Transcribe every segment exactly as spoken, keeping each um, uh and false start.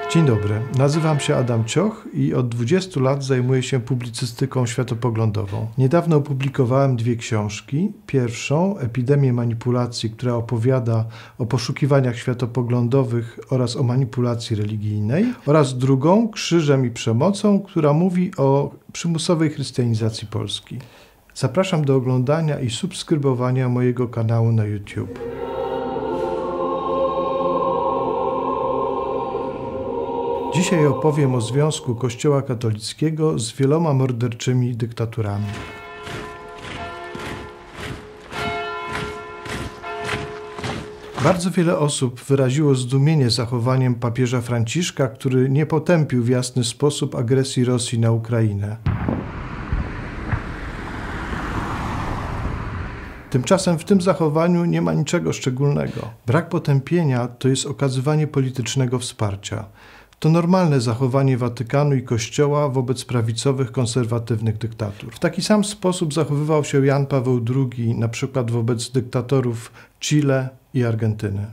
Dzień dobry, nazywam się Adam Cioch i od dwudziestu lat zajmuję się publicystyką światopoglądową. Niedawno opublikowałem dwie książki. Pierwszą, Epidemię manipulacji, która opowiada o poszukiwaniach światopoglądowych oraz o manipulacji religijnej, oraz drugą, Krzyżem i przemocą, która mówi o przymusowej chrystianizacji Polski. Zapraszam do oglądania i subskrybowania mojego kanału na YouTube. Dzisiaj opowiem o związku Kościoła katolickiego z wieloma morderczymi dyktaturami. Bardzo wiele osób wyraziło zdumienie zachowaniem papieża Franciszka, który nie potępił w jasny sposób agresji Rosji na Ukrainę. Tymczasem w tym zachowaniu nie ma niczego szczególnego. Brak potępienia to jest okazywanie politycznego wsparcia. To normalne zachowanie Watykanu i Kościoła wobec prawicowych, konserwatywnych dyktatur. W taki sam sposób zachowywał się Jan Paweł drugi, na przykład wobec dyktatorów Chile i Argentyny.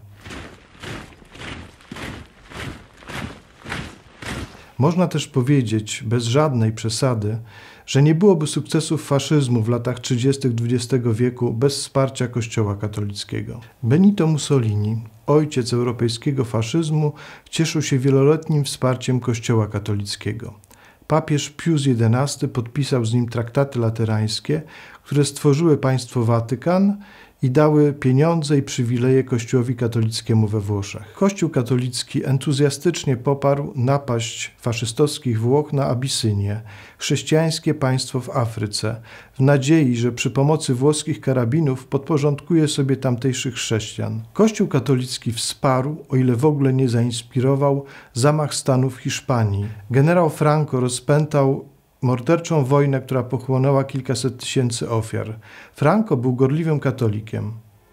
Można też powiedzieć, bez żadnej przesady, że nie byłoby sukcesów faszyzmu w latach trzydziestych dwudziestego wieku bez wsparcia Kościoła katolickiego. Benito Mussolini, ojciec europejskiego faszyzmu, cieszył się wieloletnim wsparciem Kościoła katolickiego. Papież Pius jedenasty podpisał z nim traktaty laterańskie, które stworzyły państwo Watykan i dały pieniądze i przywileje Kościołowi katolickiemu we Włoszech. Kościół katolicki entuzjastycznie poparł napaść faszystowskich Włoch na Abisynię, chrześcijańskie państwo w Afryce, w nadziei, że przy pomocy włoskich karabinów podporządkuje sobie tamtejszych chrześcijan. Kościół katolicki wsparł, o ile w ogóle nie zainspirował, zamach stanu w Hiszpanii. Generał Franco rozpętał morderczą wojnę, która pochłonęła kilkaset tysięcy ofiar. Franco był gorliwym katolikiem.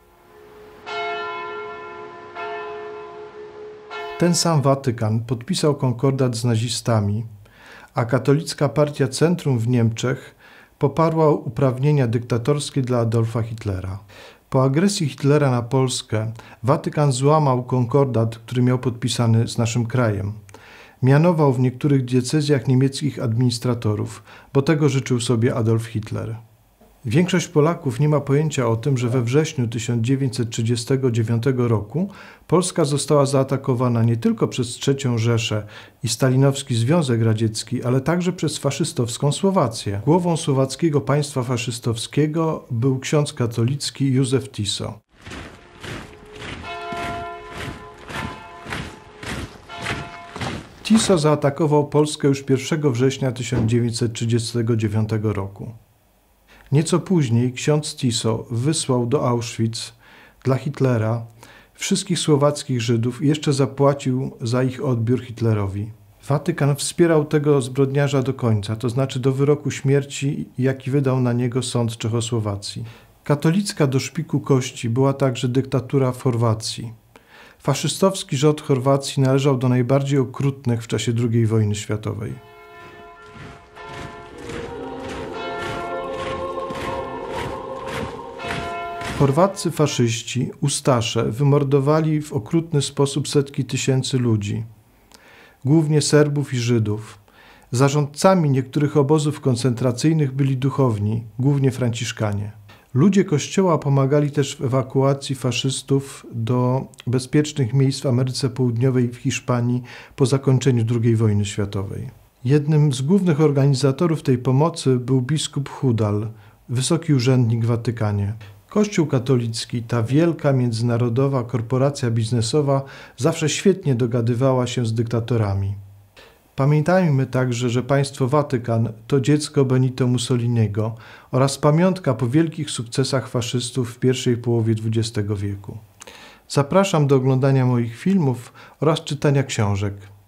Ten sam Watykan podpisał konkordat z nazistami, a katolicka partia Centrum w Niemczech poparła uprawnienia dyktatorskie dla Adolfa Hitlera. Po agresji Hitlera na Polskę Watykan złamał konkordat, który miał podpisany z naszym krajem. Mianował w niektórych diecezjach niemieckich administratorów, bo tego życzył sobie Adolf Hitler. Większość Polaków nie ma pojęcia o tym, że we wrześniu tysiąc dziewięćset trzydziestego dziewiątego roku Polska została zaatakowana nie tylko przez trzecią Rzeszę i stalinowski Związek Radziecki, ale także przez faszystowską Słowację. Głową słowackiego państwa faszystowskiego był ksiądz katolicki Józef Tiso. Tiso zaatakował Polskę już pierwszego września tysiąc dziewięćset trzydziestego dziewiątego roku. Nieco później ksiądz Tiso wysłał do Auschwitz dla Hitlera wszystkich słowackich Żydów i jeszcze zapłacił za ich odbiór Hitlerowi. Watykan wspierał tego zbrodniarza do końca, to znaczy do wyroku śmierci, jaki wydał na niego sąd Czechosłowacji. Katolicka do szpiku kości była także dyktatura w Chorwacji. Faszystowski rząd Chorwacji należał do najbardziej okrutnych w czasie drugiej wojny światowej. Chorwaccy faszyści, ustasze, wymordowali w okrutny sposób setki tysięcy ludzi, głównie Serbów i Żydów. Zarządcami niektórych obozów koncentracyjnych byli duchowni, głównie franciszkanie. Ludzie Kościoła pomagali też w ewakuacji faszystów do bezpiecznych miejsc w Ameryce Południowej i w Hiszpanii po zakończeniu drugiej wojny światowej. Jednym z głównych organizatorów tej pomocy był biskup Hudal, wysoki urzędnik w Watykanie. Kościół katolicki, ta wielka międzynarodowa korporacja biznesowa, zawsze świetnie dogadywała się z dyktatorami. Pamiętajmy także, że państwo Watykan to dziecko Benito Mussoliniego oraz pamiątka po wielkich sukcesach faszystów w pierwszej połowie dwudziestego wieku. Zapraszam do oglądania moich filmów oraz czytania książek.